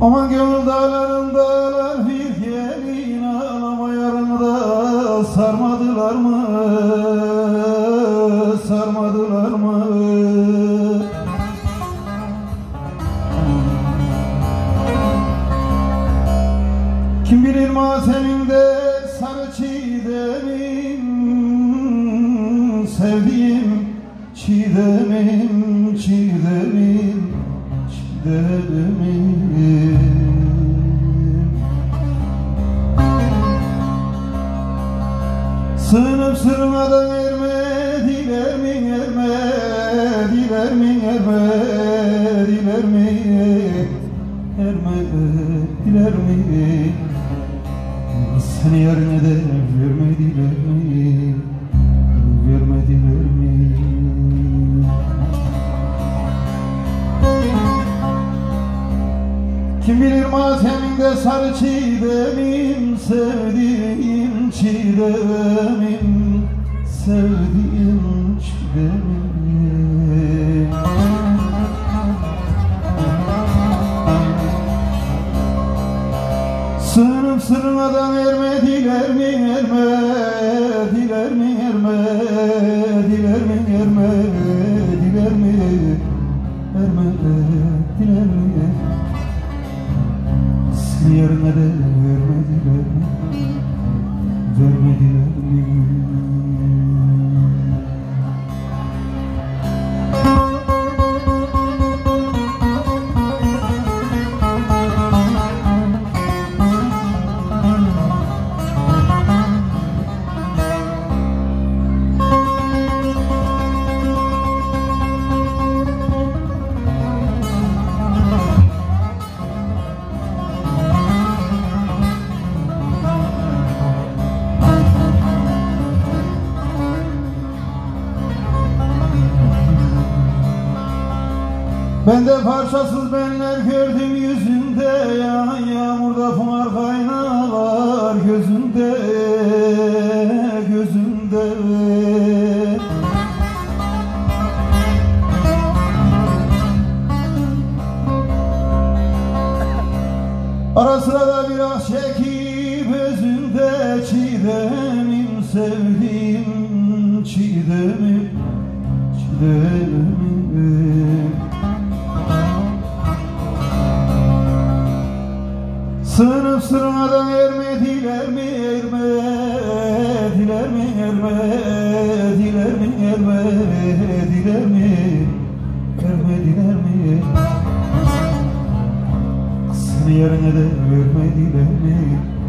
Aman gönül dağlarındalar bir gelin ağlama yarında sarmadılar mı, sarmadılar mı? Kim bilir mateminde sarı çiğdemim, sevdiğim çiğdemim, çiğdemim, çiğdemim. Sığınıp sırmadan ermediler mi, ermediler mi, ermediler mi, ermediler mi? Seni yerine de vermediler mi, vermediler mi? Kim bilir mateminde sarı çiğdemim, sevdiğim çiğdemim, sevdiğim çiğdemim. Sığınıp sırmadan ermediler mi, ermediler mi, ermediler mi, ermediler mi, ermediler mi? Seni yerine de vermediler mi, vermediler mi? Ben de parçasız benler gördüm yüzünde, yağmurda pınar kaynar gözünde, gözünde. Ara sıra da bir ah çekip özünde, çiğdemim, sevdiğim çiğdemim, çiğdemim. Sığınıp sırmadan ermediler mi, ermediler mi, ermediler mi, ermediler mi, ermediler mi? Seni yerine de vermediler mi?